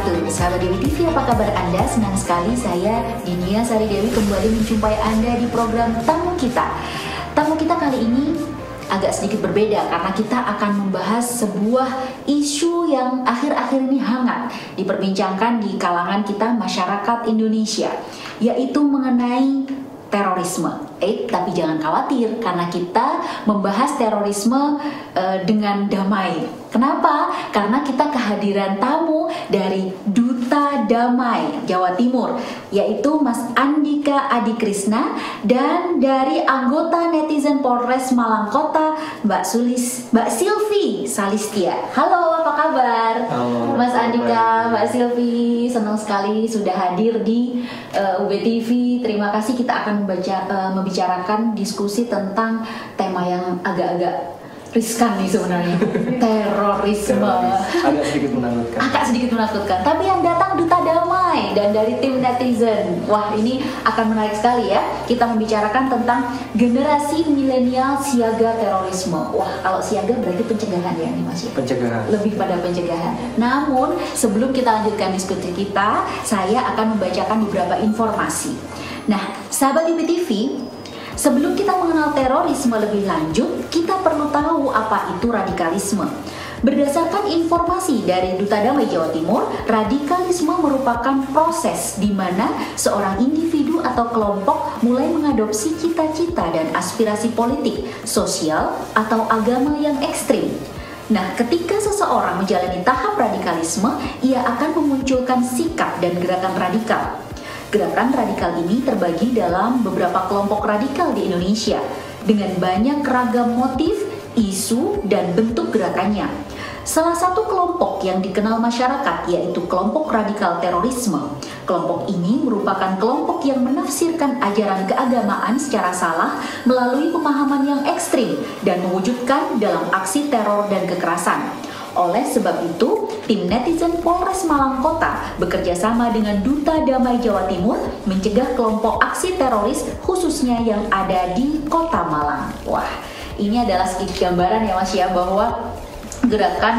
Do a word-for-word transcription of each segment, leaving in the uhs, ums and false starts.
wabarakatuh. Sahabat Dewi T V, apa kabar Anda? Senang sekali saya Dinia Sari Dewi kembali menjumpai Anda di program Tamu Kita. Tamu kita kali ini agak sedikit berbeda karena kita akan membahas sebuah isu yang akhir-akhir ini hangat diperbincangkan di kalangan kita masyarakat Indonesia, yaitu mengenai terorisme. Eh, tapi jangan khawatir karena kita membahas terorisme uh, dengan damai. Kenapa? Karena kita kehadiran tamu dari Duta Damai Jawa Timur, yaitu Mas Andika Adi Krisna, dan dari anggota netizen Polres Malang Kota, Mbak Sulis, Mbak Silvi Salistia. Halo, apa kabar? Halo, Mas Andika, Mbak Silvi, senang sekali sudah hadir di uh, U B T V. Terima kasih. Kita akan membaca, uh, membicarakan diskusi tentang tema yang agak-agak riskan nih sebenarnya, terorisme. Agak sedikit menakutkan. Agak sedikit menakutkan. Tapi yang datang Duta Damai dan dari tim netizen. Wah, ini akan menarik sekali ya. Kita membicarakan tentang generasi milenial siaga terorisme. Wah, kalau siaga berarti pencegahan ya nih Mas ya? Pencegahan. Lebih pada pencegahan. Namun, sebelum kita lanjutkan diskusi kita, saya akan membacakan beberapa informasi. Nah, sahabat U B T V, sebelum kita mengenal terorisme lebih lanjut, kita perlu tahu apa itu radikalisme. Berdasarkan informasi dari Duta Damai Jawa Timur, radikalisme merupakan proses di mana seorang individu atau kelompok mulai mengadopsi cita-cita dan aspirasi politik, sosial, atau agama yang ekstrim. Nah, ketika seseorang menjalani tahap radikalisme, ia akan memunculkan sikap dan gerakan radikal. Gerakan radikal ini terbagi dalam beberapa kelompok radikal di Indonesia dengan banyak ragam motif, isu, dan bentuk gerakannya. Salah satu kelompok yang dikenal masyarakat yaitu kelompok radikal terorisme. Kelompok ini merupakan kelompok yang menafsirkan ajaran keagamaan secara salah melalui pemahaman yang ekstrim dan mewujudkan dalam aksi teror dan kekerasan. Oleh sebab itu, tim netizen Polres Malang Kota bekerja sama dengan Duta Damai Jawa Timur mencegah kelompok aksi teroris khususnya yang ada di Kota Malang. Wah, ini adalah sedikit gambaran ya Mas ya, bahwa gerakan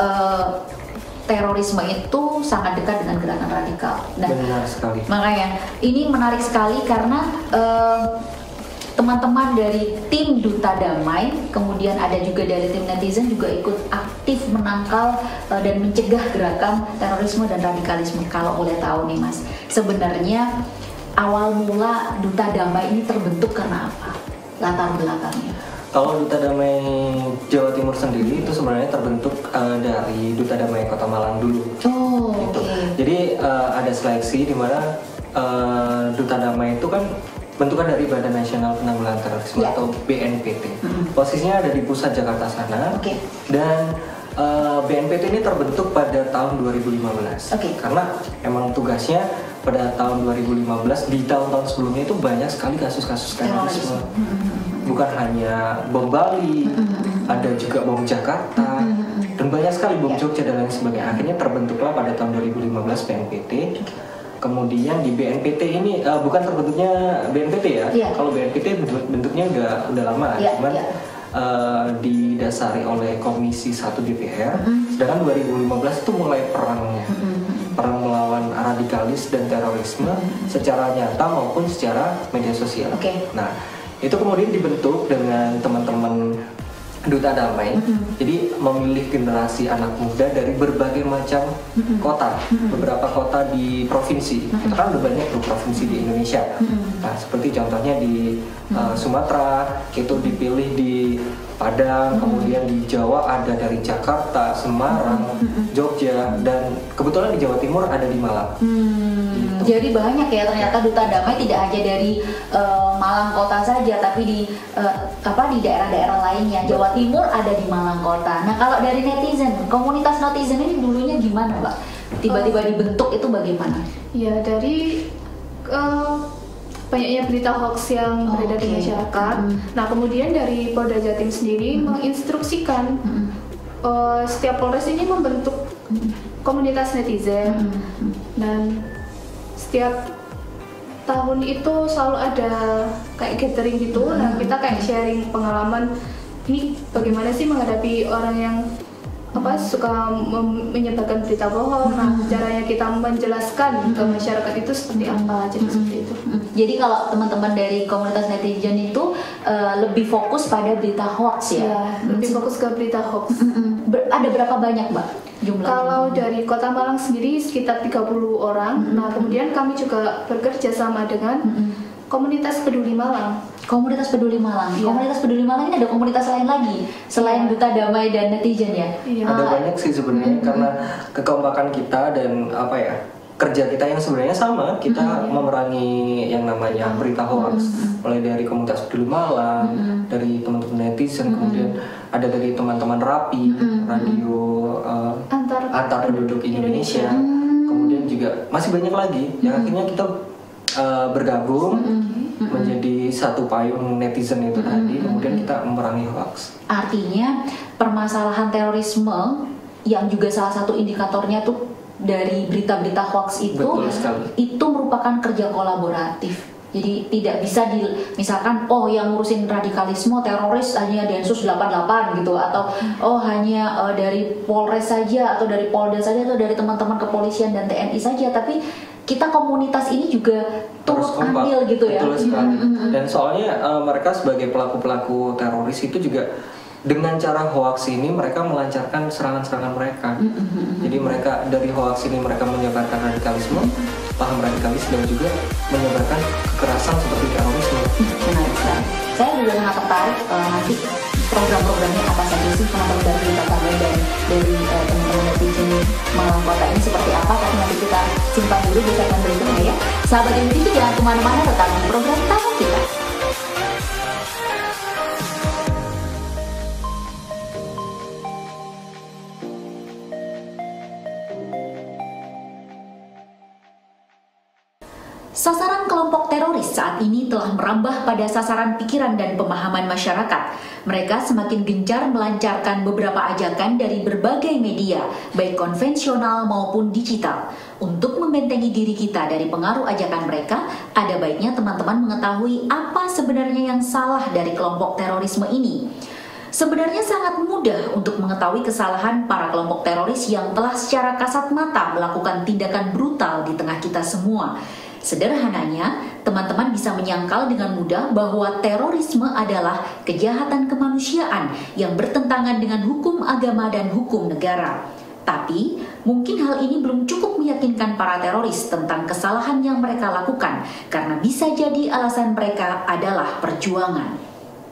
uh, terorisme itu sangat dekat dengan gerakan radikal. Nah, benar sekali. Makanya ini menarik sekali karena uh, teman-teman dari tim Duta Damai, kemudian ada juga dari tim netizen juga ikut aktif menangkal uh, dan mencegah gerakan terorisme dan radikalisme. Kalau boleh tahu nih Mas, sebenarnya awal mula Duta Damai ini terbentuk karena apa? Latar belakangnya? Kalau Duta Damai Jawa Timur sendiri itu sebenarnya terbentuk uh, dari Duta Damai Kota Malang dulu. Oh, gitu. Okay. Jadi uh, ada seleksi di mana uh, Duta Damai itu kan bentukan dari Badan Nasional Penanggulangan Terorisme yeah. atau B N P T. Mm-hmm. Posisinya ada di pusat Jakarta sana. Okay. Dan uh, B N P T ini terbentuk pada tahun dua ribu lima belas. Okay. Karena emang tugasnya pada tahun dua ribu lima belas, di tahun-tahun sebelumnya itu banyak sekali kasus-kasus terorisme. Mm-hmm. Bukan hanya bom Bali, mm-hmm. ada juga bom Jakarta, mm-hmm. dan banyak sekali bom yeah. Jogja dan lain sebagainya. Akhirnya terbentuklah pada tahun dua ribu lima belas B N P T. Okay. Kemudian di B N P T ini uh, bukan terbentuknya B N P T ya. Yeah. Kalau B N P T bentuknya udah udah lama, yeah, cuman yeah. Uh, didasari oleh Komisi satu D P R. Mm-hmm. Sedangkan dua ribu lima belas itu mulai perangnya, mm-hmm. perang melawan radikalis dan terorisme, mm-hmm. secara nyata maupun secara media sosial. Okay. Nah, itu kemudian dibentuk dengan teman-teman Duta Damai, mm-hmm. jadi memilih generasi anak muda dari berbagai macam mm-hmm. kota, mm-hmm. beberapa kota di provinsi, mm-hmm. kan udah banyak tuh provinsi di Indonesia. Mm-hmm. Nah, seperti contohnya di mm-hmm. uh, Sumatera, itu dipilih di Padang, mm-hmm. kemudian di Jawa ada dari Jakarta, Semarang, mm-hmm. Jogja, dan kebetulan di Jawa Timur ada di Malang. Hmm, gitu. Jadi banyak ya ternyata Duta Damai tidak hanya dari uh, Malang Kota saja, tapi di uh, apa di daerah-daerah lainnya. Jawa Timur ada di Malang Kota. Nah, kalau dari netizen, komunitas netizen ini dulunya gimana, Mbak? Tiba-tiba dibentuk itu bagaimana? Ya, dari uh, banyaknya berita hoax yang oh, beredar okay. di masyarakat. Mm. Nah, kemudian dari Polda Jatim sendiri mm. menginstruksikan mm. uh, setiap Polres ini membentuk mm. komunitas netizen. Mm. Dan setiap tahun itu selalu ada kayak gathering gitu. Mm. Nah, kita kayak sharing pengalaman ini bagaimana sih menghadapi orang yang apa suka menyebarkan berita bohong. Nah, caranya kita menjelaskan ke masyarakat itu seperti apa, jadi seperti itu. Jadi kalau teman-teman dari komunitas netizen itu uh, lebih fokus pada berita hoax ya? Ya, lebih fokus ke berita hoax. Ber- ada berapa banyak, Mbak, jumlahnya? Kalau dari Kota Malang sendiri sekitar tiga puluh orang. Mm-hmm. Nah, kemudian kami juga bekerja sama dengan mm-hmm. komunitas Peduli Malang. Komunitas Peduli Malang. Ya. Komunitas Peduli Malang ini ada komunitas lain lagi selain ya. Duta Damai dan Netizen ya. ya. Ada uh, banyak sih sebenarnya mm-hmm. karena kekompakan kita dan apa ya kerja kita yang sebenarnya sama. Kita mm-hmm. memerangi yang namanya berita hoax, mm-hmm. mulai dari komunitas Peduli Malang, mm-hmm. dari teman-teman netizen, mm-hmm. kemudian ada dari teman-teman Rapi, mm-hmm. radio uh, antar, antar penduduk Indonesia. Mm-hmm. Kemudian juga masih banyak lagi. Mm-hmm. Yang akhirnya kita uh, bergabung. Mm-hmm. menjadi satu payung netizen itu mm-hmm. tadi, kemudian kita memerangi hoax. Artinya permasalahan terorisme yang juga salah satu indikatornya tuh dari berita-berita hoax itu, itu merupakan kerja kolaboratif. Jadi tidak bisa di misalkan oh yang ngurusin radikalisme teroris hanya Densus delapan puluh delapan gitu, atau oh hanya uh, dari Polres saja atau dari Polda saja atau dari teman-teman kepolisian dan T N I saja, tapi kita komunitas ini juga turut andil gitu ya. Betul sekali. Mm-hmm. Dan soalnya uh, mereka sebagai pelaku-pelaku teroris itu juga dengan cara hoax ini mereka melancarkan serangan-serangan mereka. Mm-hmm. Jadi mereka dari hoax ini mereka menyebarkan radikalisme, paham radikalis, dan juga menyebarkan kekerasan seperti terorisme. Menarik sekali. Saya juga sangat tertarik uh, nanti program-programnya apa saja sih, teman-teman dari Duta Damai dan dari uh, teman-teman netizen Malang Kota ini seperti apa, tapi nanti kita simpan dulu di segmen berikutnya ya. Sahabat M T V jangan kemana-mana, tetap di program Tamu Kita. Sasaran kelompok teroris saat ini telah merambah pada sasaran pikiran dan pemahaman masyarakat. Mereka semakin gencar melancarkan beberapa ajakan dari berbagai media, baik konvensional maupun digital. Untuk membentengi diri kita dari pengaruh ajakan mereka, ada baiknya teman-teman mengetahui apa sebenarnya yang salah dari kelompok terorisme ini. Sebenarnya sangat mudah untuk mengetahui kesalahan para kelompok teroris yang telah secara kasat mata melakukan tindakan brutal di tengah kita semua. Sederhananya, teman-teman bisa menyangkal dengan mudah bahwa terorisme adalah kejahatan kemanusiaan yang bertentangan dengan hukum agama dan hukum negara. Tapi, mungkin hal ini belum cukup meyakinkan para teroris tentang kesalahan yang mereka lakukan, karena bisa jadi alasan mereka adalah perjuangan.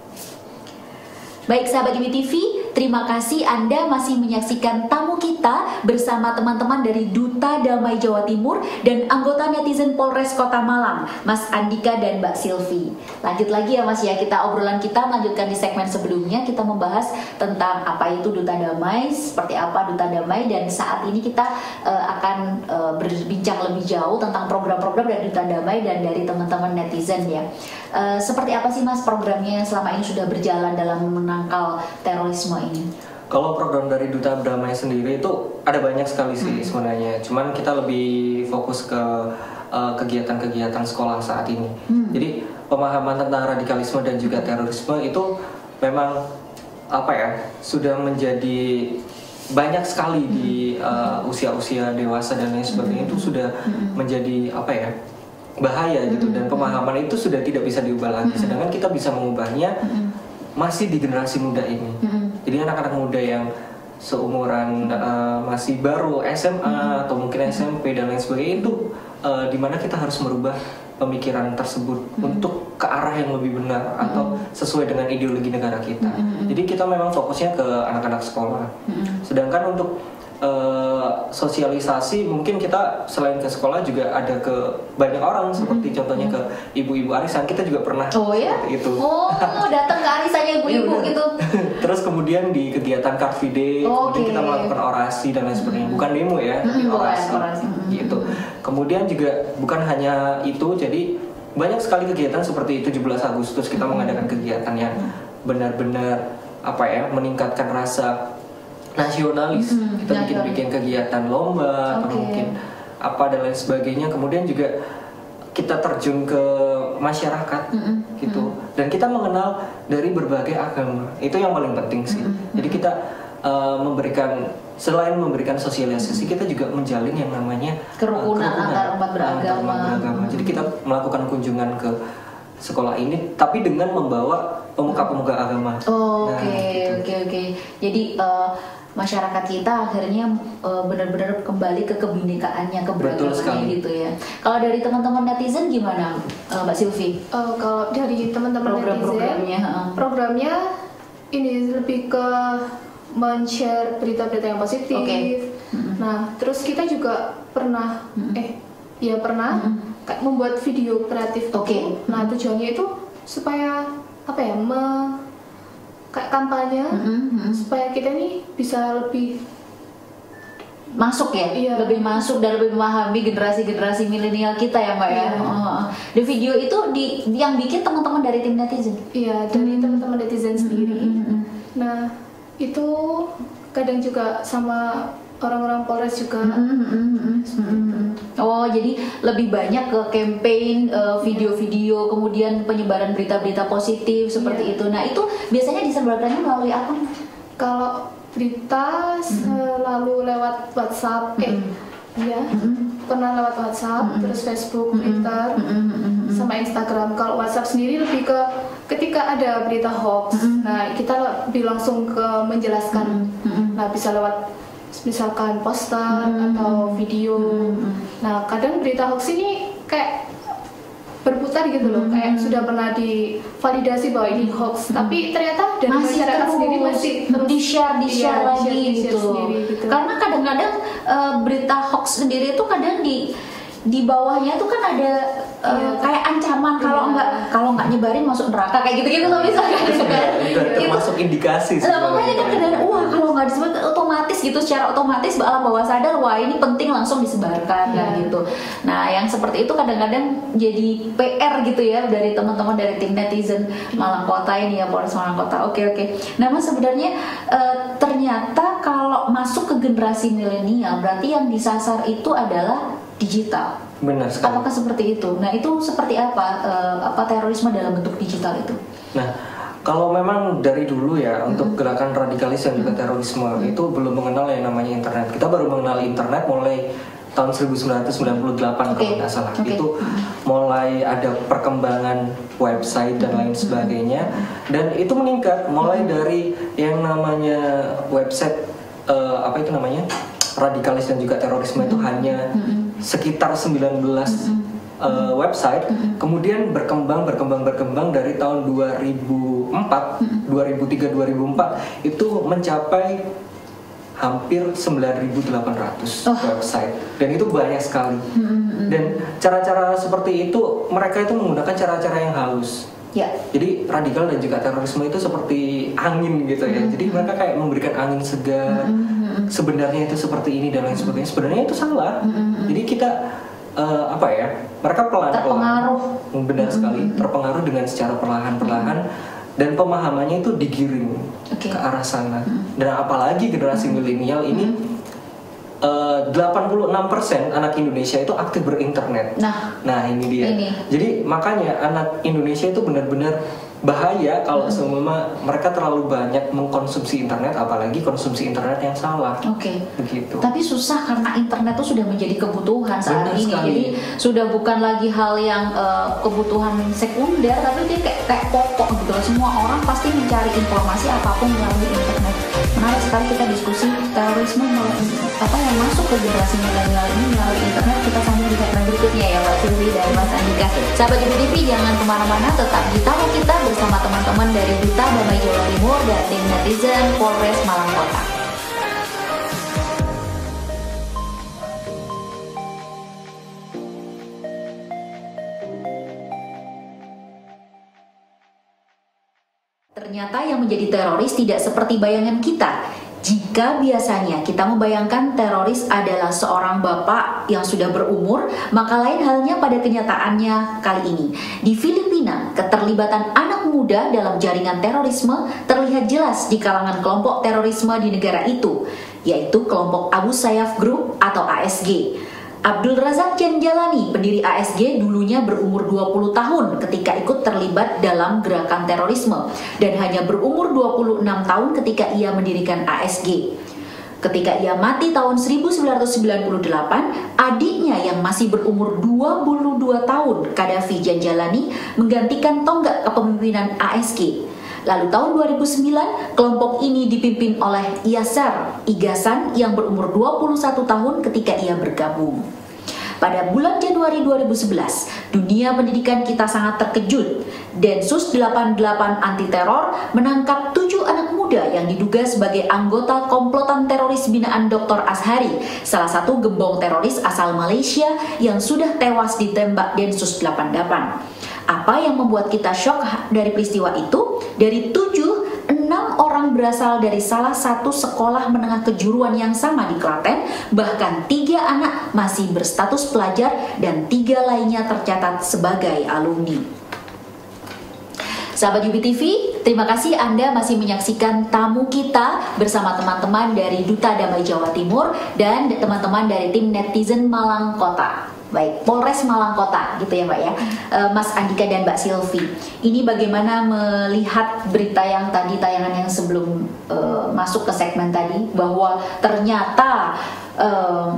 Baik sahabat I B T V, terima kasih Anda masih menyaksikan Tamu Kita bersama teman-teman dari Duta Damai Jawa Timur dan anggota netizen Polres Kota Malang, Mas Andika dan Mbak Silvi. Lanjut lagi ya Mas ya, kita obrolan kita melanjutkan di segmen sebelumnya, kita membahas tentang apa itu Duta Damai, seperti apa Duta Damai, dan saat ini kita uh, akan uh, berbincang lebih jauh tentang program-program dari Duta Damai dan dari teman-teman netizen ya. Uh, seperti apa sih Mas programnya yang selama ini sudah berjalan dalam menangkal terorisme ini? Kalau program dari Duta Damai sendiri itu ada banyak sekali sih hmm. sebenarnya. Cuman kita lebih fokus ke uh, kegiatan-kegiatan sekolah saat ini. Hmm. Jadi pemahaman tentang radikalisme dan juga terorisme itu memang apa ya sudah menjadi banyak sekali hmm. di uh, usia-usia dewasa dan lain sebagainya, hmm. itu sudah hmm. menjadi apa ya bahaya gitu, dan pemahaman itu sudah tidak bisa diubah lagi. Sedangkan kita bisa mengubahnya masih di generasi muda ini. Jadi anak-anak muda yang seumuran uh, masih baru S M A atau mungkin S M P dan lain sebagainya, itu uh, dimana kita harus merubah pemikiran tersebut untuk ke arah yang lebih benar atau sesuai dengan ideologi negara kita. Jadi kita memang fokusnya ke anak-anak sekolah. Sedangkan untuk Uh, sosialisasi mungkin kita selain ke sekolah juga ada ke banyak orang, seperti mm-hmm. contohnya ke ibu-ibu arisan, kita juga pernah oh ya itu oh datang ke arisannya ibu-ibu ya, gitu. Terus kemudian di kegiatan Car Free Day oh, kemudian okay. kita melakukan orasi dan lain sebagainya, bukan demo ya tapi mm-hmm. orasi, orasi. gitu. Kemudian juga bukan hanya itu, jadi banyak sekali kegiatan seperti tujuh belas Agustus kita mm-hmm. mengadakan kegiatan yang benar-benar apa ya meningkatkan rasa nasionalis. Mm-hmm. Kita bikin-bikin kegiatan lomba okay. atau mungkin apa dan lain sebagainya. Kemudian juga kita terjun ke masyarakat mm-hmm. gitu. Dan kita mengenal dari berbagai agama. Itu yang paling penting sih. Mm-hmm. Jadi kita uh, memberikan selain memberikan sosialisasi, kita juga menjalin yang namanya kerukunan, uh, kerukunan antar umat beragama. beragama. Jadi kita melakukan kunjungan ke sekolah ini, tapi dengan membawa pemuka-pemuka agama. Oke, oke, oke. Jadi uh, masyarakat kita akhirnya uh, benar-benar kembali ke kebinekaannya, keberagamannya gitu ya. Kalau dari teman-teman netizen gimana, uh, Mbak Silvi? Uh, kalau dari teman-teman Program netizen, programnya, uh. programnya ini lebih ke men-share berita-berita yang positif. Okay. Mm-hmm. Nah, terus kita juga pernah, mm-hmm. eh, ya pernah mm-hmm. kayak membuat video kreatif. Oke. Okay. Nah, tujuannya itu supaya apa ya, me kayak kampanye mm-hmm. supaya kita nih bisa lebih masuk ya, iya. lebih masuk dan lebih memahami generasi-generasi milenial kita ya Mbak ya. Oh, di video itu di yang bikin teman-teman dari tim netizen. Iya, dari hmm. teman-teman netizen sendiri. Hmm. Nah, itu kadang juga sama orang-orang Polres juga. Hmm. Hmm. Oh, jadi lebih banyak ke campaign uh, video-video, kemudian penyebaran berita-berita positif seperti yeah. itu. Nah, itu biasanya disebarkannya melalui apa? Kalau berita mm-hmm. lalu lewat WhatsApp, eh, mm-hmm. ya mm-hmm. pernah lewat WhatsApp, mm-hmm. terus Facebook, mm-hmm. Twitter, mm-hmm. sama Instagram. Kalau WhatsApp sendiri lebih ke ketika ada berita hoax, mm-hmm. nah kita lebih langsung ke menjelaskan. Mm-hmm. Nah, bisa lewat misalkan poster mm-hmm. atau video. Mm-hmm. Nah, kadang berita hoax ini kayak berputar gitu loh, mm-hmm. kayak sudah pernah divalidasi bahwa ini hoax, mm-hmm. tapi ternyata dari masih masyarakat terus, sendiri masih terus di share di share iya, lagi di share, gitu. Sendiri, gitu. Karena kadang-kadang uh, berita hoax sendiri itu kadang di di bawahnya tuh kan ada uh, iya, kayak ancaman kalau iya. nggak kalau nggak nyebarin masuk neraka kayak gitu-gitu loh misalnya gitu kan. Itu termasuk indikasi. Nah, makanya kan kadang wah kalau nggak disebut otomatis gitu secara otomatis alam bawah sadar wah ini penting langsung disebarkan kan iya. gitu. Nah yang seperti itu kadang-kadang jadi P R gitu ya dari teman-teman dari tim netizen Malang Kota ini ya, Polres Malang Kota. Oke oke. Nah mas sebenarnya uh, ternyata kalau masuk ke generasi milenial berarti yang disasar itu adalah digital. Benar sekali. Apakah seperti itu? Nah itu seperti apa uh, apa terorisme dalam bentuk digital itu? Nah kalau memang dari dulu ya mm-hmm. untuk gerakan radikalis dan juga terorisme mm-hmm. itu belum mengenal yang namanya internet. Kita baru mengenal internet mulai tahun seribu sembilan ratus sembilan puluh delapan okay. kalau nggak salah. Okay. Itu mulai ada perkembangan website dan lain sebagainya dan itu meningkat mulai dari yang namanya website uh, apa itu namanya radikalis dan juga terorisme itu hanya sekitar sembilan belas mm-hmm. uh, website, mm-hmm. kemudian berkembang berkembang berkembang dari tahun dua ribu empat, mm-hmm. dua ribu tiga, dua ribu empat itu mencapai hampir sembilan ribu delapan ratus oh. website dan itu banyak sekali. Mm-hmm. Dan cara-cara seperti itu mereka itu menggunakan cara-cara yang halus. Ya. Jadi radikal dan juga terorisme itu seperti angin gitu ya. Mm-hmm. Jadi mereka kayak memberikan angin segar. Mm-hmm. Sebenarnya itu seperti ini dan lain sebagainya. Sebenarnya itu salah. Mm-hmm. Jadi kita uh, apa ya? Mereka pelan-pelan. Terpengaruh. Benar mm-hmm. sekali. Terpengaruh dengan secara perlahan-perlahan mm-hmm. dan pemahamannya itu digiring okay. ke arah sana. Mm-hmm. Dan apalagi generasi mm-hmm. milenial ini. Mm-hmm. Uh, delapan puluh enam persen anak Indonesia itu aktif berinternet. Nah, nah ini dia. Ini. Jadi makanya anak Indonesia itu benar-benar bahaya kalau hmm. semua mereka terlalu banyak mengkonsumsi internet, apalagi konsumsi internet yang salah. Oke. Okay. Begitu. Tapi susah karena internet itu sudah menjadi kebutuhan saat Benar ini. Sekali. Jadi sudah bukan lagi hal yang uh, kebutuhan sekunder, tapi dia kayak kayak pokok gitu. Semua orang pasti mencari informasi apapun melalui internet. Menarik sekali kita diskusi terorisme apa yang masuk ke generasi milenial ini melalui internet. Kita sambung di segmen berikutnya ya Mbak Silvi dan Mas Andika. Sahabat J P T V jangan kemana-mana, tetap di Tamu Kita bersama teman-teman dari Duta Damai Jawa Timur dan tim netizen Polres Malang Kota. Ternyata yang menjadi teroris tidak seperti bayangan kita. Jika biasanya kita membayangkan teroris adalah seorang bapak yang sudah berumur, maka lain halnya pada kenyataannya kali ini. Di Filipina, keterlibatan anak muda dalam jaringan terorisme terlihat jelas di kalangan kelompok terorisme di negara itu, yaitu kelompok Abu Sayyaf Group atau A S G. Abdul Razak Janjalani, pendiri A S G, dulunya berumur dua puluh tahun ketika ikut terlibat dalam gerakan terorisme dan hanya berumur dua puluh enam tahun ketika ia mendirikan A S G. Ketika ia mati tahun seribu sembilan ratus sembilan puluh delapan, adiknya yang masih berumur dua puluh dua tahun, Qaddafi Janjalani, menggantikan tonggak kepemimpinan A S G. Lalu tahun dua ribu sembilan, kelompok ini dipimpin oleh Yasser Igasan yang berumur dua puluh satu tahun ketika ia bergabung. Pada bulan Januari dua ribu sebelas, dunia pendidikan kita sangat terkejut. Densus delapan puluh delapan Anti Teror menangkap tujuh anak muda yang diduga sebagai anggota komplotan teroris binaan Doktor Azhari, salah satu gembong teroris asal Malaysia yang sudah tewas ditembak Densus delapan puluh delapan. Apa yang membuat kita shock dari peristiwa itu? Dari tujuh, enam orang berasal dari salah satu sekolah menengah kejuruan yang sama di Klaten, bahkan tiga anak masih berstatus pelajar dan tiga lainnya tercatat sebagai alumni. Sahabat U B T V, terima kasih Anda masih menyaksikan tamu kita bersama teman-teman dari Duta Damai Jawa Timur dan teman-teman dari tim netizen Malang Kota. Baik, Polres Malang Kota gitu ya Mbak ya, e, Mas Andika dan Mbak Silvi. Ini bagaimana melihat berita yang tadi, tayangan yang sebelum e, masuk ke segmen tadi, bahwa ternyata e,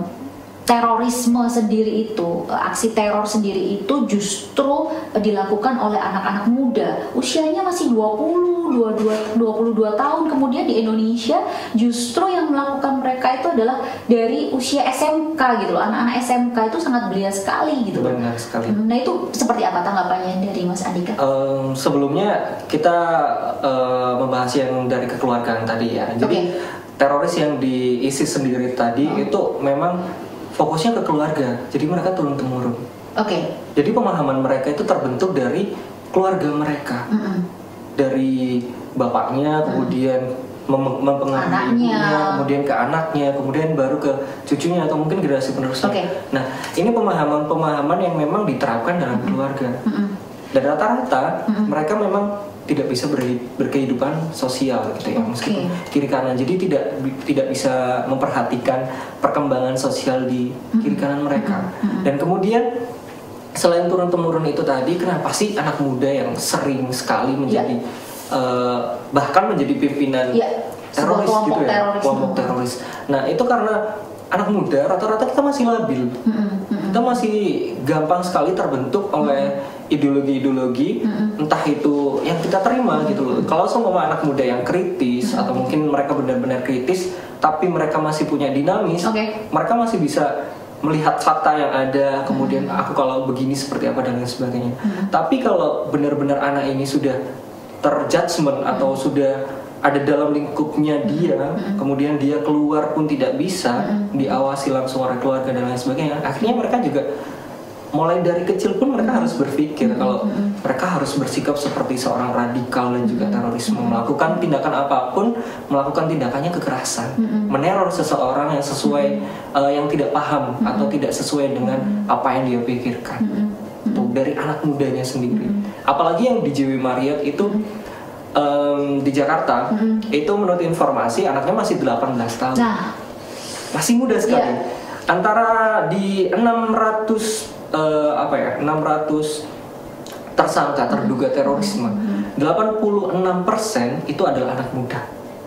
terorisme sendiri itu, aksi teror sendiri itu justru dilakukan oleh anak-anak muda. Usianya masih dua puluh, dua puluh dua tahun. Kemudian di Indonesia justru yang melakukan mereka itu adalah dari usia S M K gitu loh. Anak-anak S M K itu sangat belia sekali gitu loh. Benar sekali. Nah itu seperti apa tanggapannya dari Mas Andika? Um, sebelumnya kita uh, membahas yang dari kekeluargaan tadi ya. Jadi okay. Teroris yang di ISIS sendiri tadi oh. itu memang fokusnya ke keluarga, jadi mereka turun-temurun. Oke. Okay. Jadi pemahaman mereka itu terbentuk dari keluarga mereka, mm-hmm. dari bapaknya, kemudian mem- mempengaruhi ibunya, kemudian ke anaknya, kemudian baru ke cucunya atau mungkin generasi penerusnya. Okay. Nah, ini pemahaman-pemahaman yang memang diterapkan dalam mm-hmm. keluarga. Mm-hmm. Dan rata-rata mm-hmm. mereka memang tidak bisa ber- berkehidupan sosial gitu ya, okay. meskipun kiri kanan, jadi tidak tidak bisa memperhatikan perkembangan sosial di kiri kanan mereka. Mm-hmm. Dan kemudian selain turun temurun itu tadi, kenapa sih anak muda yang sering sekali menjadi yeah. uh, bahkan menjadi pimpinan yeah. teroris gitu ya, teroris. kelompok teroris. Nah itu karena anak muda rata-rata kita masih labil, mm-hmm. kita masih gampang sekali terbentuk oleh mm-hmm. ideologi-ideologi, mm-hmm. entah itu yang kita terima mm-hmm. gitu loh. Kalau semua anak muda yang kritis mm-hmm. atau mungkin mereka benar-benar kritis, tapi mereka masih punya dinamis, okay. mereka masih bisa melihat fakta yang ada, kemudian mm-hmm. aku kalau begini seperti apa dan lain sebagainya. Mm-hmm. Tapi kalau benar-benar anak ini sudah terjudgment mm-hmm. atau sudah ada dalam lingkupnya dia, mm-hmm. kemudian dia keluar pun tidak bisa mm-hmm. diawasi langsung oleh keluarga dan lain sebagainya. Akhirnya mereka juga mulai dari kecil pun mereka harus berpikir mm-hmm. kalau mereka harus bersikap seperti seorang radikal dan juga terorisme, mm-hmm. melakukan tindakan apapun, melakukan tindakannya kekerasan, mm-hmm. meneror seseorang yang sesuai mm-hmm. uh, yang tidak paham mm-hmm. atau tidak sesuai dengan mm-hmm. apa yang dia pikirkan. Mm-hmm. Tuh, dari anak mudanya sendiri. Mm-hmm. Apalagi yang di J W Marriott itu mm-hmm. Um, di Jakarta, mm-hmm. itu menurut informasi anaknya masih delapan belas tahun, nah. masih muda sekali. Yeah. Antara di enam ratus uh, apa ya, enam ratus tersangka terduga terorisme, mm-hmm. delapan puluh enam persen itu adalah anak muda,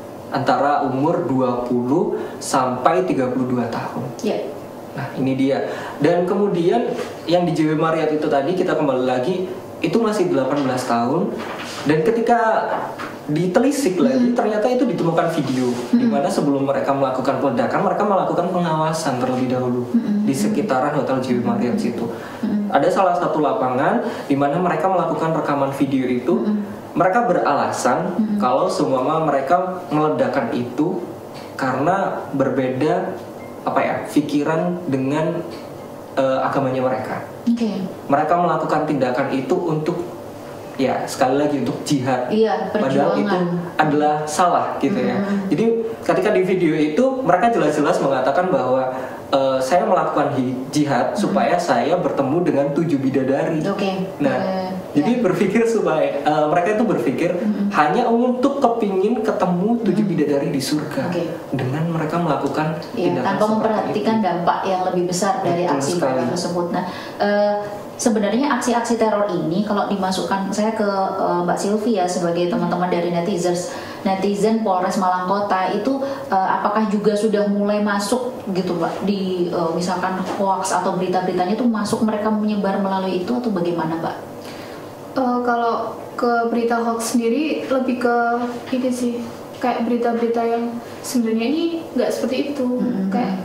antara umur dua puluh sampai tiga puluh dua tahun. Yeah. Nah ini dia. Dan kemudian yang di J W Marriott itu tadi, kita kembali lagi, itu masih delapan belas tahun. Dan ketika ditelisik lagi, hmm. ternyata itu ditemukan video hmm. di mana sebelum mereka melakukan peledakan, mereka melakukan pengawasan terlebih dahulu hmm. di sekitaran Hotel J W Marriott situ. Hmm. Ada salah satu lapangan di mana mereka melakukan rekaman video itu. Hmm. Mereka beralasan hmm. kalau semua mereka meledakkan itu karena berbeda apa ya, pikiran dengan uh, agamanya mereka. Okay. Mereka melakukan tindakan itu untuk, ya sekali lagi, untuk jihad, iya, padahal itu adalah salah gitu mm-hmm. ya. Jadi ketika di video itu mereka jelas-jelas mengatakan bahwa uh, saya melakukan jihad supaya saya bertemu dengan tujuh bidadari. Okay. Nah, uh, jadi yeah. berpikir supaya uh, mereka itu berpikir mm-hmm. hanya untuk kepingin ketemu tujuh mm-hmm. bidadari di surga okay. dengan mereka melakukan yeah, tindakan tanpa memperhatikan itu. Dampak yang lebih besar dari Betul aksi sekali. Tersebut. Nah, uh, sebenarnya aksi-aksi teror ini kalau dimasukkan, saya ke uh, Mbak Sylvia sebagai teman-teman dari netizens, netizen Polres Malang Kota itu uh, apakah juga sudah mulai masuk gitu Mbak di uh, misalkan hoax atau berita-beritanya itu masuk, mereka menyebar melalui itu atau bagaimana Mbak? Uh, kalau ke berita hoax sendiri lebih ke ini sih, kayak berita-berita yang sebenarnya ini nggak seperti itu, mm-hmm. kayak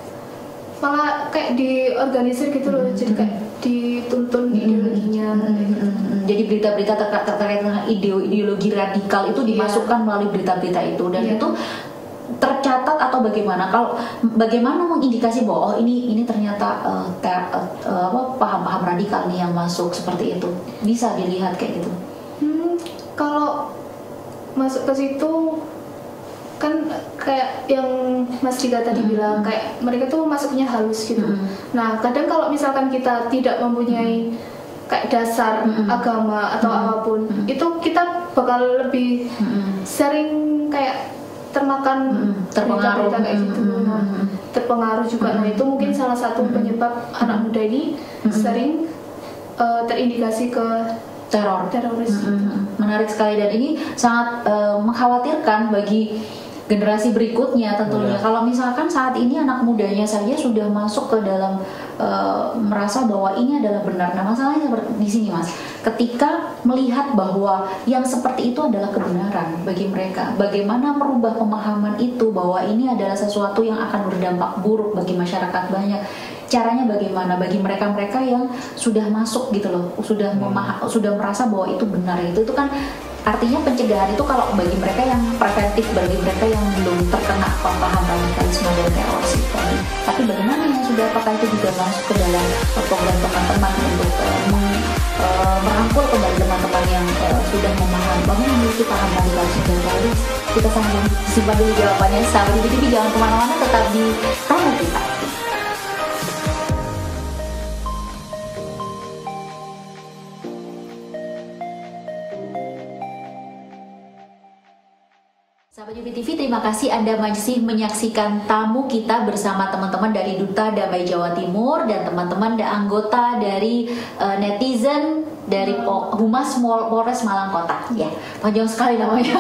malah kayak diorganisir gitu loh, mm-hmm. jadi kayak dituntun mm-hmm. ideologinya. Mm-hmm. Jadi berita-berita terkait terkait dengan ideologi radikal itu dimasukkan yeah. melalui berita-berita itu, dan yeah. itu tercatat atau bagaimana? Kalau bagaimana mengindikasi bahwa oh ini ini ternyata uh, ter, uh, uh, apa paham-paham radikal nih yang masuk seperti itu, bisa dilihat kayak gitu. Hmm, kalau masuk ke situ kan kayak yang Mas Dika tadi mm-hmm. bilang, kayak mereka tuh masuknya halus gitu. Mm-hmm. Nah kadang kalau misalkan kita tidak mempunyai mm-hmm. kayak dasar mm-hmm. agama atau mm-hmm. apapun, mm-hmm. itu kita bakal lebih mm-hmm. sering kayak termakan mm-hmm. terpengaruh kayak gitu. Mm-hmm. Nah, terpengaruh juga. Mm-hmm. Nah itu mungkin salah satu mm-hmm. penyebab mm-hmm. anak muda ini mm-hmm. sering uh, terindikasi ke teror, teroris. Mm-hmm. Menarik sekali, dan ini sangat uh, mengkhawatirkan bagi generasi berikutnya tentunya. Yeah. Kalau misalkan saat ini anak mudanya saja sudah masuk ke dalam uh, merasa bahwa ini adalah benar. Nah masalahnya di sini Mas, ketika melihat bahwa yang seperti itu adalah kebenaran bagi mereka, bagaimana merubah pemahaman itu bahwa ini adalah sesuatu yang akan berdampak buruk bagi masyarakat banyak. Caranya bagaimana bagi mereka-mereka yang sudah masuk gitu loh, sudah memah- sudah merasa bahwa itu benar, itu itu kan artinya pencegahan itu kalau bagi mereka yang preventif, bagi mereka yang belum terkena paham radikalisme dan teroris itu. Tapi bagaimana yang sudah, apakah itu juga masuk ke dalam program teman-teman untuk uh, meng- uh, merangkul kembali teman-teman yang uh, sudah memahami bahwa memiliki paham radikalisme dan teroris? Kita sambung, simpan dulu jawabannya. Sahabat B T V jangan kemana-mana, tetap di Tanya Kita. Sahabat U B T V, terima kasih Anda masih menyaksikan tamu kita bersama teman-teman dari Duta Damai Jawa Timur dan teman-teman dan anggota dari uh, netizen dari po- Humas Polres Malang Kota. Ya, panjang sekali namanya.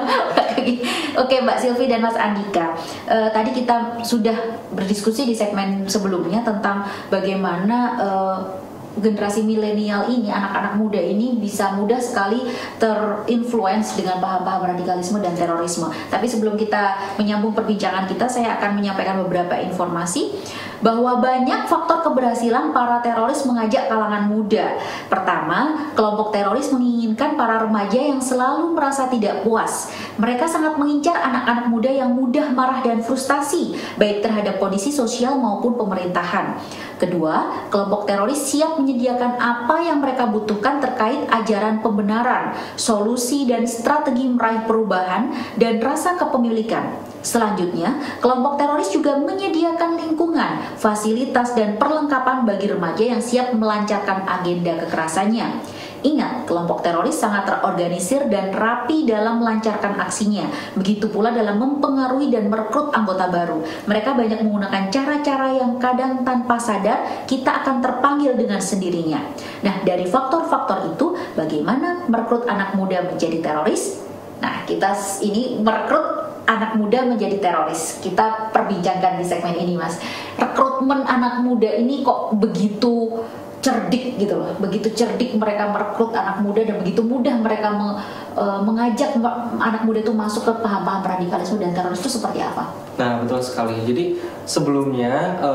Oke Mbak Sylvie dan Mas Andika, uh, tadi kita sudah berdiskusi di segmen sebelumnya tentang bagaimana uh, generasi milenial ini, anak-anak muda ini bisa mudah sekali terinfluence dengan paham-paham radikalisme dan terorisme. Tapi sebelum kita menyambung perbincangan kita, saya akan menyampaikan beberapa informasi bahwa banyak faktor keberhasilan para teroris mengajak kalangan muda. Pertama, kelompok teroris menginginkan para remaja yang selalu merasa tidak puas. Mereka sangat mengincar anak-anak muda yang mudah marah dan frustasi, baik terhadap kondisi sosial maupun pemerintahan. Kedua, kelompok teroris siap menyediakan apa yang mereka butuhkan terkait ajaran pembenaran, solusi dan strategi meraih perubahan dan rasa kepemilikan. Selanjutnya, kelompok teroris juga menyediakan lingkungan, fasilitas dan perlengkapan bagi remaja yang siap melancarkan agenda kekerasannya. Ingat, kelompok teroris sangat terorganisir dan rapi dalam melancarkan aksinya. Begitu pula dalam mempengaruhi dan merekrut anggota baru. Mereka banyak menggunakan cara-cara yang kadang tanpa sadar kita akan terpanggil dengan sendirinya. Nah, dari faktor-faktor itu, bagaimana merekrut anak muda menjadi teroris? Nah, kita ini merekrut anak muda menjadi teroris. Kita perbincangkan di segmen ini, Mas. Rekrutmen anak muda ini kok begitu cerdik gitu loh, begitu cerdik mereka merekrut anak muda dan begitu mudah mereka me, e, mengajak anak muda itu masuk ke paham-paham radikalisme dan teroris itu seperti apa? Nah betul sekali. Jadi sebelumnya e,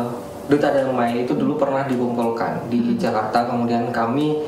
Duta Damai itu dulu pernah dikumpulkan di hmm. Jakarta, kemudian kami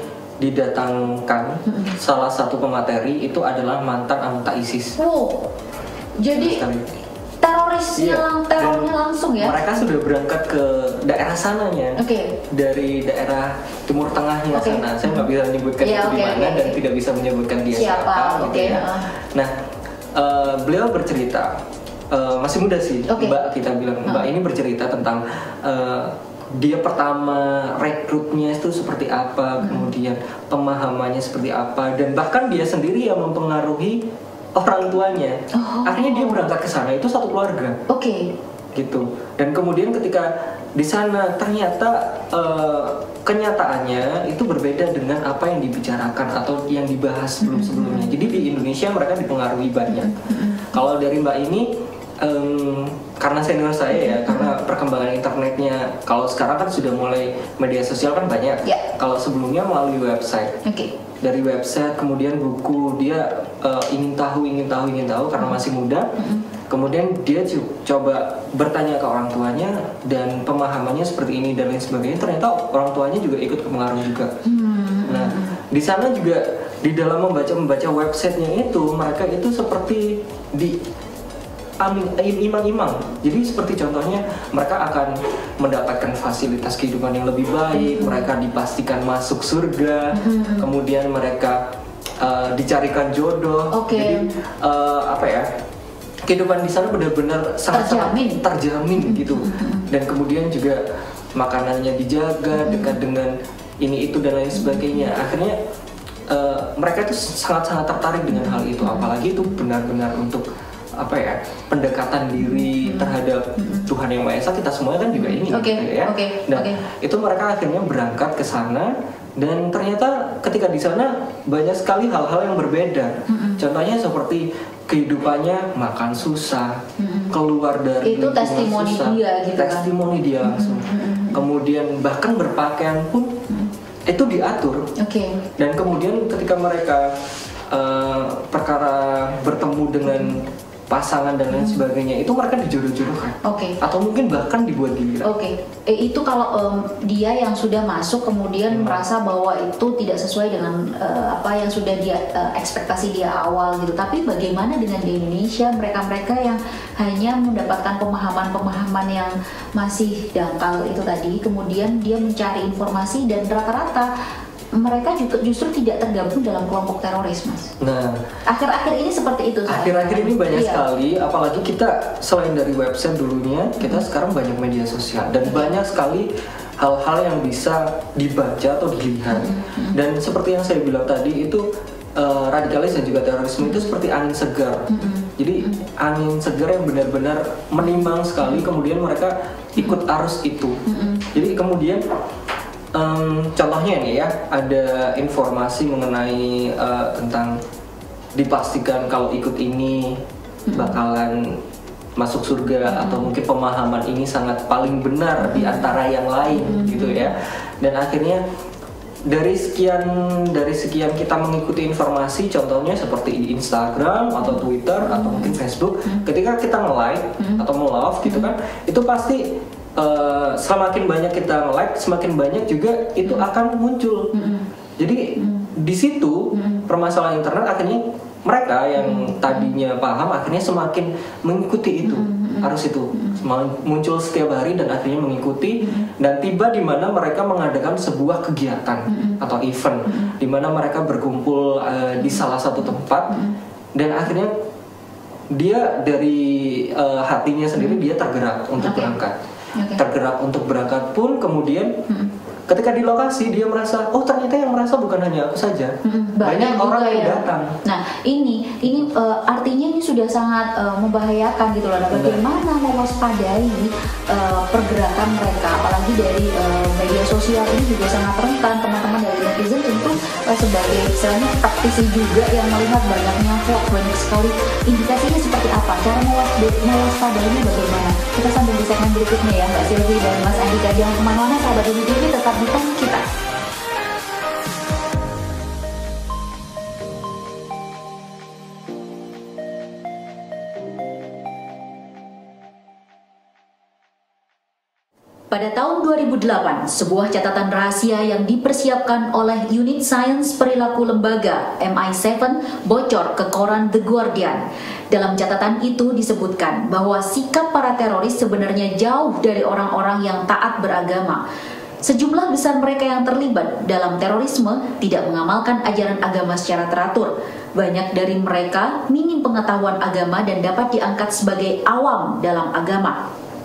didatangkan hmm. salah satu pemateri itu adalah mantan anggota ISIS. Oh, jadi terorisnya, iya. lang, terornya dan langsung ya? Mereka sudah berangkat ke daerah sananya, okay. dari daerah Timur Tengahnya okay. sana. Saya nggak bisa menyebutkan yeah, itu okay, di mana okay, dan okay. tidak bisa menyebutkan dia siapa. siapa okay. gitu ya. Nah, uh, beliau bercerita uh, masih muda sih, okay. Mbak kita bilang. Mbak uh. ini bercerita tentang uh, dia pertama rekrutnya itu seperti apa, hmm. kemudian pemahamannya seperti apa, dan bahkan dia sendiri yang mempengaruhi orang tuanya. Oh. Akhirnya dia berangkat ke sana itu satu keluarga. Oke. Okay. Gitu. Dan kemudian ketika di sana ternyata uh, kenyataannya itu berbeda dengan apa yang dibicarakan atau yang dibahas sebelum-sebelumnya. Jadi di Indonesia mereka dipengaruhi banyak. Kalau dari Mbak ini Um, karena senior saya ya, karena perkembangan internetnya kalau sekarang kan sudah mulai media sosial kan banyak. Yeah. Kalau sebelumnya melalui website. Okay. Dari website kemudian buku, dia uh, ingin tahu, ingin tahu, ingin tahu karena masih muda. Mm-hmm. Kemudian dia coba bertanya ke orang tuanya dan pemahamannya seperti ini dan lain sebagainya. Ternyata orang tuanya juga ikut kepengaruh juga. Mm-hmm. Nah, di sana juga di dalam membaca membaca websitenya itu mereka itu seperti di imang-imang. Jadi seperti contohnya mereka akan mendapatkan fasilitas kehidupan yang lebih baik, mereka dipastikan masuk surga, mm-hmm. kemudian mereka uh, dicarikan jodoh. Okay. Jadi uh, apa ya? Kehidupan di sana benar-benar sangat-sangat terjamin, terjamin gitu. Mm-hmm. Dan kemudian juga makanannya dijaga, mm-hmm. dekat dengan ini itu dan lain sebagainya. Akhirnya uh, mereka itu sangat-sangat tertarik dengan hal itu, apalagi itu benar-benar untuk apa ya, pendekatan diri hmm. terhadap hmm. Tuhan Yang Maha Esa. Kita semuanya kan juga ingin, okay. gitu ya. Okay. Nah, okay. itu mereka akhirnya berangkat ke sana dan ternyata ketika di sana banyak sekali hal-hal yang berbeda. Hmm. Contohnya seperti kehidupannya makan susah, hmm. keluar dari itu testimoni susah, dia, gitu testimoni kan? dia langsung. Hmm. Kemudian bahkan berpakaian pun hmm. itu diatur. Okay. Dan kemudian ketika mereka uh, perkara bertemu dengan pasangan dan lain sebagainya, itu mereka dijodoh-jodohkan. Oke. Okay. Atau mungkin bahkan dibuat gila. Oke. Okay. Eh, itu kalau um, dia yang sudah masuk kemudian hmm. merasa bahwa itu tidak sesuai dengan uh, apa yang sudah dia uh, ekspektasi dia awal gitu. Tapi bagaimana dengan di Indonesia, mereka-mereka yang hanya mendapatkan pemahaman-pemahaman yang masih dangkal itu tadi, kemudian dia mencari informasi dan rata-rata mereka juga justru tidak tergabung dalam kelompok teroris, Mas. Nah, akhir-akhir ini seperti itu. Akhir-akhir ini banyak iya. sekali, apalagi kita selain dari website dulunya, kita hmm. sekarang banyak media sosial dan hmm. banyak sekali hal-hal yang bisa dibaca atau dilihat. Hmm. Dan seperti yang saya bilang tadi itu uh, radikalis dan juga terorisme hmm. itu seperti angin segar. Hmm. Jadi hmm. angin segar yang benar-benar menimbang sekali, kemudian mereka ikut arus itu. Hmm. Jadi kemudian Um, contohnya nih ya, ada informasi mengenai uh, tentang dipastikan kalau ikut ini bakalan masuk surga, hmm. atau mungkin pemahaman ini sangat paling benar di antara yang lain, hmm. gitu ya. Dan akhirnya dari sekian dari sekian kita mengikuti informasi, contohnya seperti di Instagram atau Twitter hmm. atau mungkin Facebook, hmm. ketika kita nge-like hmm. atau nge-love gitu kan, itu pasti Uh, semakin banyak kita like, semakin banyak juga itu mm. akan muncul. Mm-hmm. Jadi mm. di situ mm. permasalahan internet akhirnya mereka yang mm. tadinya paham akhirnya semakin mengikuti itu, mm. arus itu mm. muncul setiap hari dan akhirnya mengikuti mm. dan tiba di mana mereka mengadakan sebuah kegiatan mm. atau event mm. di mana mereka berkumpul uh, di salah satu tempat mm. dan akhirnya dia dari uh, hatinya sendiri mm. dia tergerak untuk okay. berangkat. Okay. Tergerak untuk berangkat pun kemudian hmm. ketika di lokasi dia merasa, oh ternyata yang merasa bukan hanya aku saja, hmm. banyak, banyak orang yang ya. datang. Nah ini ini uh, artinya ini sudah sangat uh, membahayakan gitu loh. Nah, bagaimana mewaspadai uh, pergerakan mereka, apalagi dari uh, media sosial ini juga sangat rentan. Teman-teman dari netizen tentu uh, sebagai misalnya praktisi juga yang melihat banyaknya hoax, banyak sekali. Indikasinya seperti apa? Cara mewaspadainya bagaimana? Kita sambung di segmen berikutnya ya, Mbak Silvi dan Mas Andika. Jangan kemana-mana, sahabat T V T V, tetap di topik kita. Pada tahun dua ribu delapan, sebuah catatan rahasia yang dipersiapkan oleh Unit Sains Perilaku Lembaga M I tujuh bocor ke koran The Guardian. Dalam catatan itu disebutkan bahwa sikap para teroris sebenarnya jauh dari orang-orang yang taat beragama. Sejumlah besar mereka yang terlibat dalam terorisme tidak mengamalkan ajaran agama secara teratur. Banyak dari mereka minim pengetahuan agama dan dapat diangkat sebagai awam dalam agama.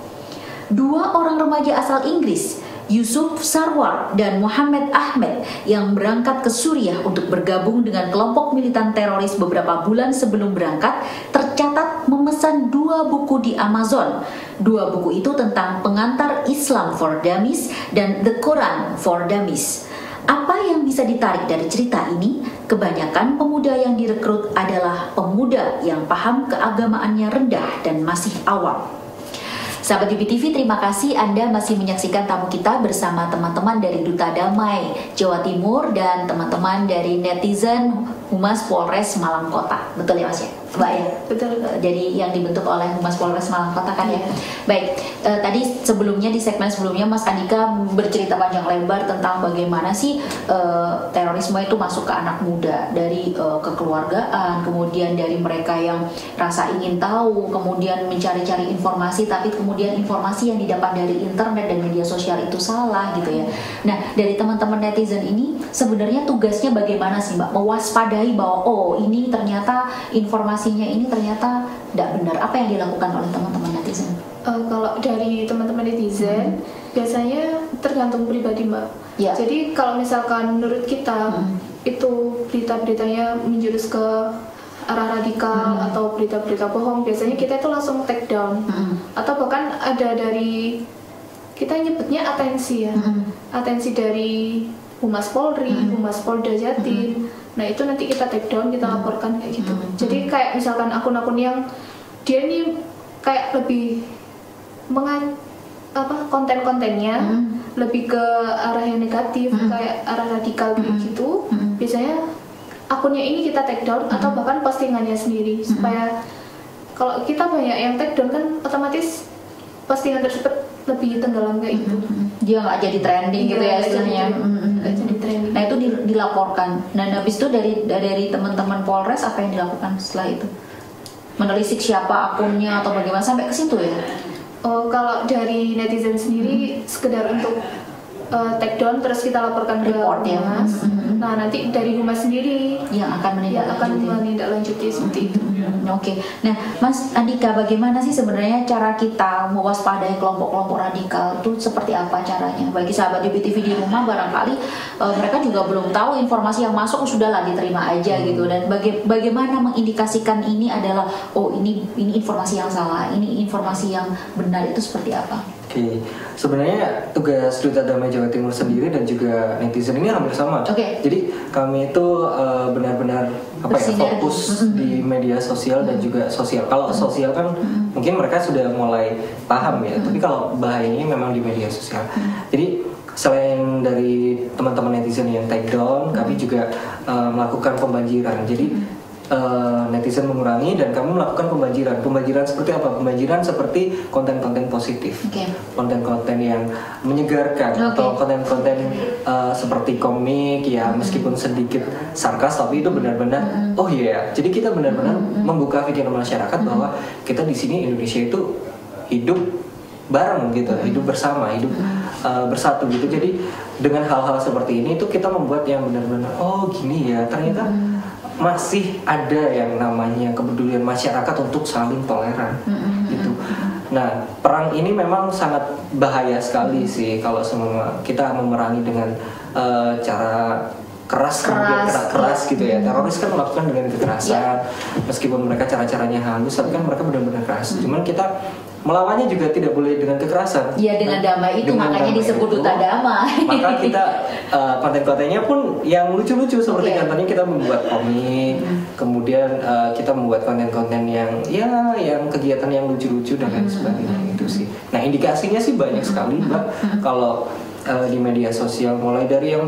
Dua orang remaja asal Inggris, Yusuf Sarwar dan Muhammad Ahmed, yang berangkat ke Suriah untuk bergabung dengan kelompok militan teroris beberapa bulan sebelum berangkat, tercatat memesan dua buku di Amazon. Dua buku itu tentang Pengantar Islam for Dummies dan The Quran for Dummies. Apa yang bisa ditarik dari cerita ini? Kebanyakan pemuda yang direkrut adalah pemuda yang paham keagamaannya rendah dan masih awam. Sahabat D B T V, terima kasih Anda masih menyaksikan tamu kita bersama teman-teman dari Duta Damai Jawa Timur dan teman-teman dari netizen Humas Polres Malang Kota. Betul ya Mas ya? Mbak ya? Betul. Jadi yang dibentuk oleh Humas Polres Malang Kota kan ya? Baik, eh, tadi sebelumnya di segmen sebelumnya Mas Andika bercerita panjang lebar tentang bagaimana sih eh, terorisme itu masuk ke anak muda, dari eh, kekeluargaan, kemudian dari mereka yang rasa ingin tahu, kemudian mencari-cari informasi, tapi kemudian informasi yang didapat dari internet dan media sosial itu salah gitu ya. Nah, dari teman-teman netizen ini sebenarnya tugasnya bagaimana sih Mbak? Mewaspadai bahwa oh ini ternyata informasinya ini ternyata tidak benar. Apa yang dilakukan oleh teman-teman netizen? Uh, kalau dari teman-teman netizen, hmm. biasanya tergantung pribadi Mbak. Ya. Jadi kalau misalkan menurut kita hmm. itu berita-beritanya menjurus ke arah radikal hmm. atau berita-berita bohong, biasanya kita itu langsung take down. Hmm. Atau bahkan ada dari, kita nyebutnya atensi ya, hmm. atensi dari Humas Polri, hmm. Humas Polda Jatim. Hmm. Nah itu nanti kita take down, kita hmm. laporkan kayak gitu. Hmm. Jadi kayak misalkan akun-akun yang dia ini kayak lebih mengan apa konten-kontennya hmm. lebih ke arah yang negatif, hmm. kayak arah radikal kayak hmm. gitu. Hmm. Biasanya akunnya ini kita take down, hmm. atau bahkan postingannya sendiri, hmm. supaya kalau kita banyak yang take down kan otomatis postingan tersebut lebih tenggelam kayak gitu. Hmm. Dia nggak jadi trending gitu ya istilahnya. Nggak jadi trending. Nah itu dilaporkan. Dan habis itu dari dari teman-teman Polres apa yang dilakukan setelah itu? Menelisik siapa akunnya atau bagaimana sampai ke situ ya? Oh, kalau dari netizen sendiri hmm. sekedar untuk uh, take down terus kita laporkan ke Humas. Mm-hmm. Nah nanti dari Humas sendiri yang akan menindaklanjuti, akan menindaklanjuti seperti itu. Mm-hmm. Oke, okay. Nah Mas Andika, bagaimana sih sebenarnya cara kita mewaspadai kelompok-kelompok radikal itu seperti apa caranya? Bagi sahabat D B T V di rumah barangkali uh, mereka juga belum tahu informasi yang masuk sudahlah diterima aja hmm. gitu, dan baga- bagaimana mengindikasikan ini adalah oh ini ini informasi yang salah, ini informasi yang benar, itu seperti apa? Oke, okay. Sebenarnya tugas Duta Damai Jawa Timur sendiri dan juga netizen ini hampir sama. Oke. Okay. Jadi kami itu uh, benar-benar apa ya fokus mm-hmm. di media sosial mm-hmm. dan juga sosial. Kalau mm-hmm. sosial kan mm-hmm. mungkin mereka sudah mulai paham ya, mm-hmm. tapi kalau bahayanya memang di media sosial. Mm-hmm. Jadi selain dari teman-teman netizen yang take down, mm-hmm. kami juga uh, melakukan pembanjiran. Jadi mm-hmm. Uh, netizen mengurangi dan kamu melakukan pembanjiran. Pembanjiran seperti apa? Pembanjiran seperti konten-konten positif, okay. konten-konten yang menyegarkan, okay. atau konten-konten uh, seperti komik ya, mm-hmm. meskipun sedikit sarkas tapi itu benar-benar mm-hmm. oh iya. Yeah. Jadi kita benar-benar mm-hmm. membuka pikiran masyarakat mm-hmm. bahwa kita di sini Indonesia itu hidup bareng gitu, mm-hmm. hidup bersama, hidup mm-hmm. uh, bersatu gitu. Jadi dengan hal-hal seperti ini itu kita membuat yang benar-benar oh gini ya, ternyata mm-hmm. masih ada yang namanya kepedulian masyarakat untuk saling toleran mm-hmm. gitu. Nah, perang ini memang sangat bahaya sekali mm-hmm. sih kalau semua kita memerangi dengan uh, cara keras, kemudian keras, keras gitu ya. Teroris kan melakukan dengan kekerasan, yeah. meskipun mereka cara-caranya halus, tapi kan mereka benar-benar keras. Mm-hmm. Cuman kita melawannya juga tidak boleh dengan kekerasan. Iya, dengan damai itu, dengan makanya damai disebut Duta Damai. Maka kita uh, konten-kontennya pun yang lucu-lucu seperti okay. contohnya kita membuat komik, hmm. kemudian uh, kita membuat konten-konten yang ya yang kegiatan yang lucu-lucu dan lain sebagainya hmm. itu sih. Nah, indikasinya sih banyak sekali, Mbak. Hmm. Kalau uh, di media sosial, mulai dari yang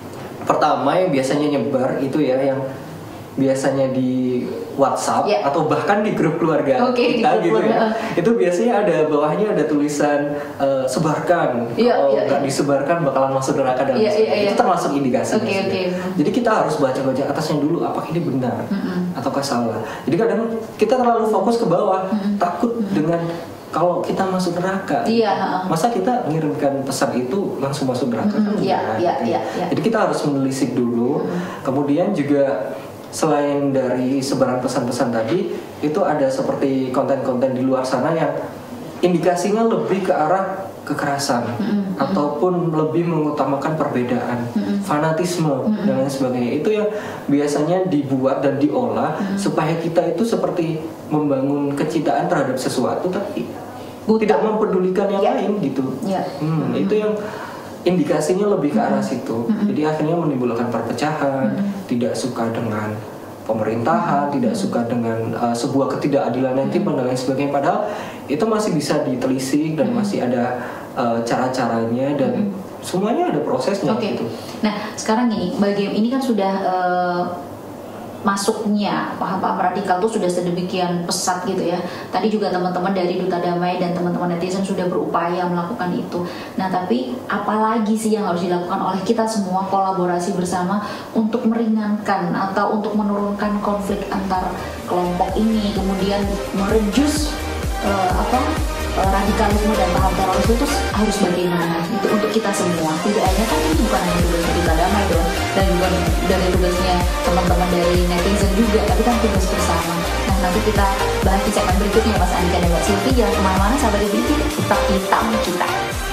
pertama yang biasanya nyebar itu ya, yang biasanya di WhatsApp yeah. atau bahkan di grup keluarga okay, kita gitu ya. Itu biasanya ada bawahnya ada tulisan uh, sebarkan. Yeah, kalau nggak yeah, yeah. disebarkan bakalan masuk neraka dan yeah, yeah, yeah. itu termasuk indikasi. Okay, okay. Jadi kita harus baca-baca atasnya dulu apakah ini benar mm-hmm. ataukah salah. Jadi kadang kita terlalu fokus ke bawah, mm-hmm. takut mm-hmm. dengan kalau kita masuk neraka, iya, masa kita mengirimkan pesan itu langsung masuk neraka? Mm-hmm, kan iya, iya, iya, iya. Jadi kita harus menelisik dulu. Mm-hmm. Kemudian juga selain dari sebaran pesan-pesan tadi, itu ada seperti konten-konten di luar sana yang indikasinya lebih ke arah kekerasan, mm-hmm. ataupun lebih mengutamakan perbedaan, mm-hmm. fanatisme, mm-hmm. dan lain sebagainya. Itu yang biasanya dibuat dan diolah, mm-hmm. supaya kita itu seperti membangun kecintaan terhadap sesuatu tapi Buta. tidak mempedulikan yang yeah. lain gitu. Yeah. Hmm, mm-hmm. Itu yang indikasinya lebih ke arah situ. Mm-hmm. Jadi akhirnya menimbulkan perpecahan, mm-hmm. tidak suka dengan pemerintahan, tidak suka dengan uh, sebuah ketidakadilan yang timbul dan lain sebagainya. Padahal itu masih bisa ditelisik dan masih ada uh, cara-caranya dan semuanya ada prosesnya. Okay. Gitu. Nah sekarang ini, bagian ini kan sudah uh, masuknya paham-paham radikal itu sudah sedemikian pesat gitu ya. Tadi juga teman-teman dari Duta Damai dan teman-teman netizen sudah berupaya melakukan itu. Nah tapi apalagi sih yang harus dilakukan oleh kita semua, kolaborasi bersama untuk meringankan atau untuk menurunkan konflik antar kelompok ini, kemudian merejus uh, apa uh, radikalisme dan paham terorisme itu harus bagaimana itu untuk kita semua. Tidak hanya kan ini bukan hanya tugasnya Duta Damai dong, dan juga dari tugasnya teman-teman dari netizen juga, tapi kan tugas bersama. Nah nanti kita bahas di segmen berikutnya Mas Andika dan Mbak Silvi. Jangan kemana-mana, sahabat D B T, tetap di tamu kita.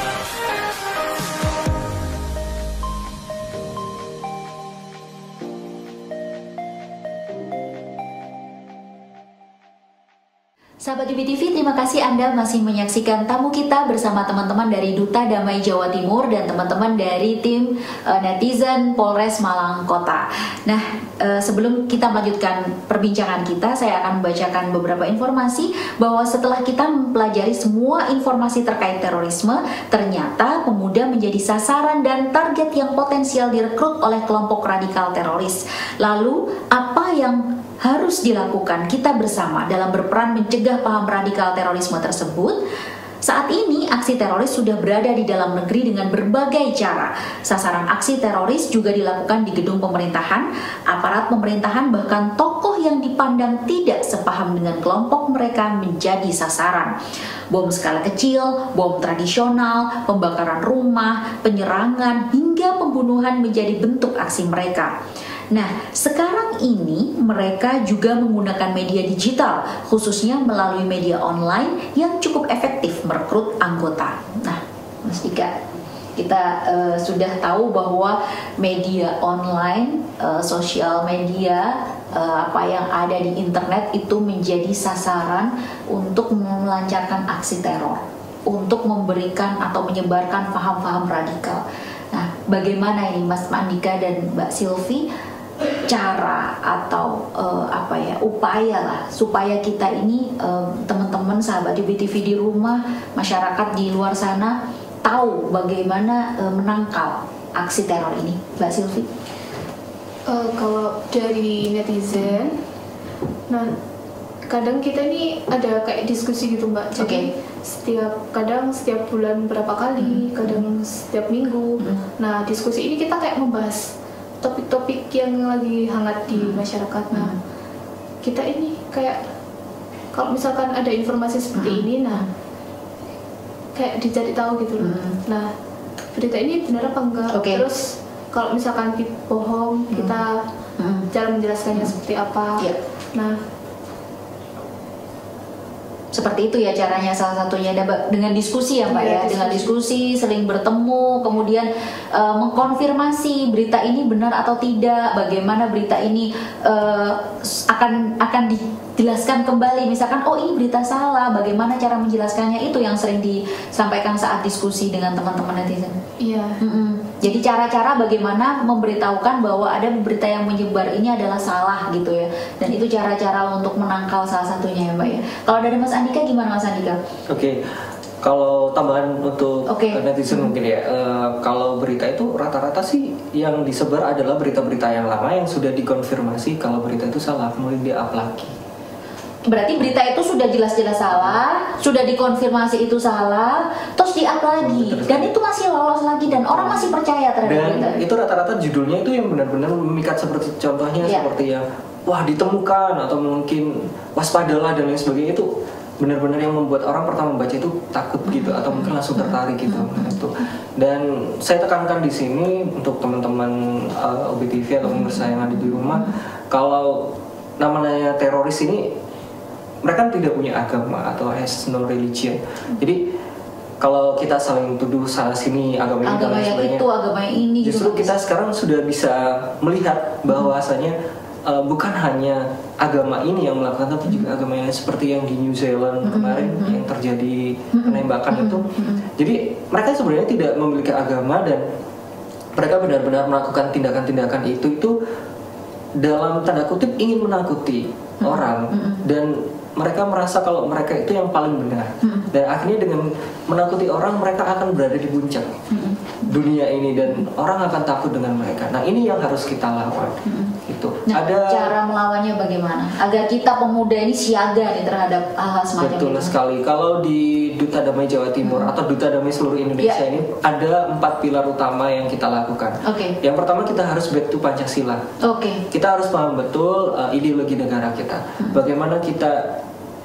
Sahabat D B T V, terima kasih Anda masih menyaksikan tamu kita bersama teman-teman dari Duta Damai Jawa Timur dan teman-teman dari tim uh, netizen Polres Malang Kota. Nah, uh, sebelum kita melanjutkan perbincangan kita, saya akan membacakan beberapa informasi bahwa setelah kita mempelajari semua informasi terkait terorisme, ternyata pemuda menjadi sasaran dan target yang potensial direkrut oleh kelompok radikal teroris. Lalu, apa yang harus dilakukan kita bersama dalam berperan mencegah paham radikal terorisme tersebut? Saat ini aksi teroris sudah berada di dalam negeri dengan berbagai cara. Sasaran aksi teroris juga dilakukan di gedung pemerintahan, aparat pemerintahan, bahkan tokoh yang dipandang tidak sepaham dengan kelompok mereka menjadi sasaran. Bom skala kecil, bom tradisional, pembakaran rumah, penyerangan, hingga pembunuhan menjadi bentuk aksi mereka. Nah, sekarang ini mereka juga menggunakan media digital, khususnya melalui media online yang cukup efektif merekrut anggota. Nah, Mas Dika, kita uh, sudah tahu bahwa media online, uh, sosial media, uh, apa yang ada di internet itu menjadi sasaran untuk melancarkan aksi teror, untuk memberikan atau menyebarkan paham-paham radikal. Nah, bagaimana ini Mas Andika dan Mbak Silvi cara atau uh, apa ya upaya lah supaya kita ini uh, teman-teman sahabat D B T V di rumah, masyarakat di luar sana tahu bagaimana uh, menangkal aksi teror ini, Mbak Silvi? Uh, kalau dari netizen, nah kadang kita ini ada kayak diskusi gitu Mbak. Jadi okay. setiap kadang setiap bulan berapa kali, hmm. kadang setiap minggu. Hmm. Nah diskusi ini kita kayak membahas topik-topik yang lagi hangat di masyarakat. Nah, kita ini kayak kalau misalkan ada informasi seperti ini, nah kayak dicari tahu gitu loh. Nah, berita ini benar apa enggak? Okay. Terus kalau misalkan kita bohong, kita cara menjelaskannya seperti apa? Yeah. Nah, seperti itu ya caranya, salah satunya dengan diskusi ya Mbak ya, ya dengan diskusi, sering bertemu, kemudian uh, mengkonfirmasi berita ini benar atau tidak, bagaimana berita ini uh, akan akan dijelaskan kembali, misalkan oh ini berita salah, bagaimana cara menjelaskannya, itu yang sering disampaikan saat diskusi dengan teman-teman netizen. Iya. Mm-mm. Jadi cara-cara bagaimana memberitahukan bahwa ada berita yang menyebar ini adalah salah gitu ya, dan itu cara-cara untuk menangkal salah satunya ya Mbak ya. Kalau dari Mas Andika gimana Mas Andika? Oke, okay. Kalau tambahan untuk okay. netizen hmm. mungkin ya, uh, kalau berita itu rata-rata sih yang disebar adalah berita-berita yang lama yang sudah dikonfirmasi kalau berita itu salah, kemudian di-up lagi. Berarti berita itu sudah jelas-jelas salah, sudah dikonfirmasi itu salah, terus di-up lagi, hmm, dan itu masih lolos lagi dan orang masih percaya terhadap dan berita. Itu rata-rata judulnya itu yang benar-benar memikat, seperti contohnya yeah. seperti yang wah ditemukan atau mungkin waspadalah dan lain sebagainya. Itu benar-benar yang membuat orang pertama membaca itu takut gitu atau mungkin langsung tertarik gitu. Nah, itu. Dan saya tekankan di sini untuk teman-teman uh, O B T V atau pemirsa yang ada di rumah, kalau namanya teroris ini mereka tidak punya agama atau has no religion. Jadi kalau kita saling tuduh salah sini agama ini agama yang sebagainya, itu agama yang ini justru gitu. Kita sekarang sudah bisa melihat bahwasanya Uh, bukan hanya agama ini yang melakukan, tapi juga agama yang seperti yang di New Zealand mm-hmm. kemarin mm-hmm. yang terjadi penembakan mm-hmm. itu. Mm-hmm. Jadi mereka sebenarnya tidak memiliki agama dan mereka benar-benar melakukan tindakan-tindakan itu itu dalam tanda kutip ingin menakuti mm-hmm. orang mm-hmm. dan mereka merasa kalau mereka itu yang paling benar mm-hmm. dan akhirnya dengan menakuti orang mereka akan berada di puncak mm-hmm. dunia ini dan orang akan takut dengan mereka. Nah ini yang harus kita lawan. Mm-hmm. Gitu. Nah, ada cara melawannya bagaimana agar kita pemuda ini siaga nih terhadap hal semacam betul itu? Sekali. Kalau di Duta Damai Jawa Timur hmm. atau Duta Damai seluruh Indonesia yeah. ini ada empat pilar utama yang kita lakukan. Okay. Yang pertama kita harus back to Pancasila. Okay. Kita harus paham betul uh, ideologi negara kita. Hmm. Bagaimana kita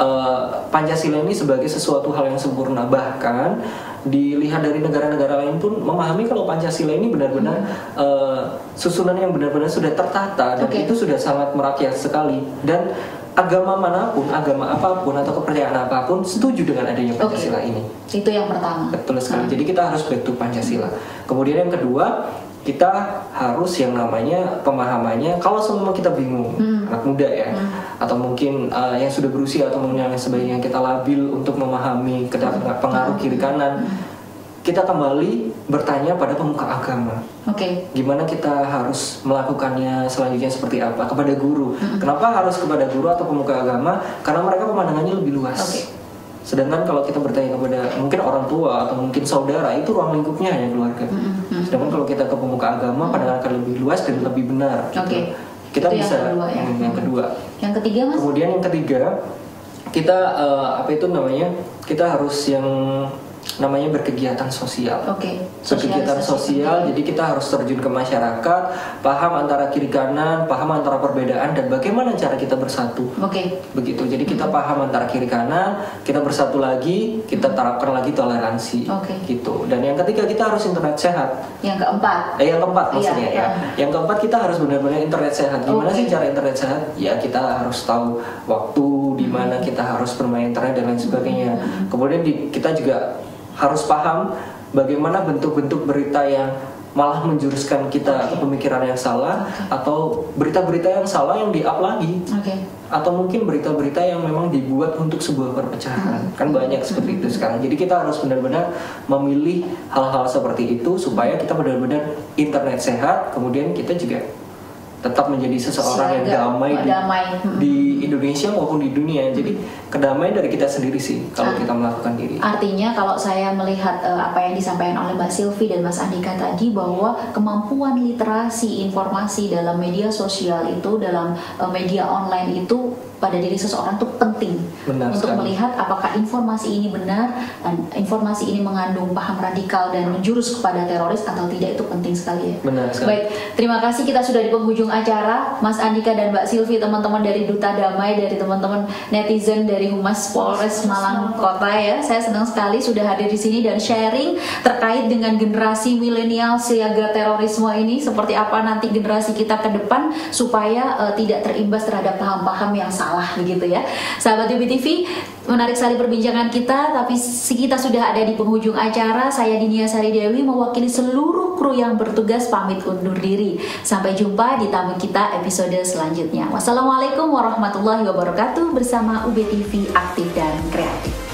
uh, Pancasila ini sebagai sesuatu hal yang sempurna, bahkan dilihat dari negara-negara lain pun memahami kalau Pancasila ini benar-benar hmm. uh, susunan yang benar-benar sudah tertata dan okay. itu sudah sangat merakyat sekali, dan agama manapun, agama apapun atau kepercayaan apapun setuju dengan adanya Pancasila okay. ini. Itu yang pertama. Betul sekali. Hmm. Jadi kita harus back to Pancasila. Kemudian yang kedua, kita harus yang namanya pemahamannya, kalau semua kita bingung, hmm. anak muda ya, hmm. atau mungkin uh, yang sudah berusia atau mungkin yang sebagainya, kita labil untuk memahami pengaruh kiri kanan, hmm. kita kembali bertanya pada pemuka agama. Oke. Okay. Gimana kita harus melakukannya selanjutnya seperti apa? Kepada guru. Hmm. Kenapa harus kepada guru atau pemuka agama? Karena mereka pemandangannya lebih luas. Okay. Sedangkan kalau kita bertanya kepada mungkin orang tua atau mungkin saudara, itu ruang lingkupnya hanya keluarga. Mm-hmm. Sedangkan kalau kita ke pemuka agama, mm-hmm. pandangan akan lebih luas dan lebih benar. Oke. Okay. Kita itu bisa. Yang kedua, ya? hmm, yang kedua. Yang ketiga mas? Kemudian yang ketiga, kita uh, apa itu namanya? Kita harus yang namanya berkegiatan sosial. Oke. Okay. Berkegiatan sosial, jadi kita harus terjun ke masyarakat, paham antara kiri kanan, paham antara perbedaan dan bagaimana cara kita bersatu. Oke. Okay. Begitu. Jadi kita mm-hmm. paham antara kiri kanan, kita bersatu lagi, kita terapkan lagi toleransi. Oke. Okay. Gitu. Dan yang ketiga kita harus internet sehat. Yang keempat. Eh yang keempat maksudnya iya, ya. Uh. Yang keempat kita harus benar-benar internet sehat. Gimana okay. sih cara internet sehat? Ya kita harus tahu waktu di mana mm-hmm. kita harus bermain internet dan lain sebagainya. Mm-hmm. Kemudian di, kita juga harus paham bagaimana bentuk-bentuk berita yang malah menjuruskan kita okay. ke pemikiran yang salah, okay. atau berita-berita yang salah yang di-up lagi, okay. atau mungkin berita-berita yang memang dibuat untuk sebuah perpecahan. Hmm. Kan banyak seperti itu sekarang. Jadi kita harus benar-benar memilih hal-hal seperti itu supaya kita benar-benar internet sehat, kemudian kita juga tetap menjadi seseorang Siaga, yang damai, damai. Di, di Indonesia maupun di dunia. Jadi kedamaian dari kita sendiri sih kalau kita melakukan diri. Artinya kalau saya melihat uh, apa yang disampaikan oleh Mbak Sylvie dan Mas Andika tadi, bahwa kemampuan literasi informasi dalam media sosial itu, dalam uh, media online itu pada diri seseorang itu penting. Benar untuk sekali. Melihat apakah informasi ini benar, dan informasi ini mengandung paham radikal dan menjurus kepada teroris atau tidak, itu penting sekali ya. Benar sekali. Baik, terima kasih, kita sudah di penghujung acara. Mas Andika dan Mbak Sylvie, teman-teman dari Duta Damai, dari teman-teman netizen dari Humas Polres Malang Kota ya. Saya senang sekali sudah hadir di sini dan sharing terkait dengan generasi milenial siaga terorisme ini, seperti apa nanti generasi kita ke depan supaya uh, tidak terimbas terhadap paham-paham yang salah. Salah begitu ya. Sahabat U B T V, menarik sekali perbincangan kita, tapi kita sudah ada di penghujung acara. Saya Dinia Sari Dewi mewakili seluruh kru yang bertugas pamit undur diri. Sampai jumpa di tamu kita episode selanjutnya. Wassalamualaikum warahmatullahi wabarakatuh bersama U B T V Aktif dan Kreatif.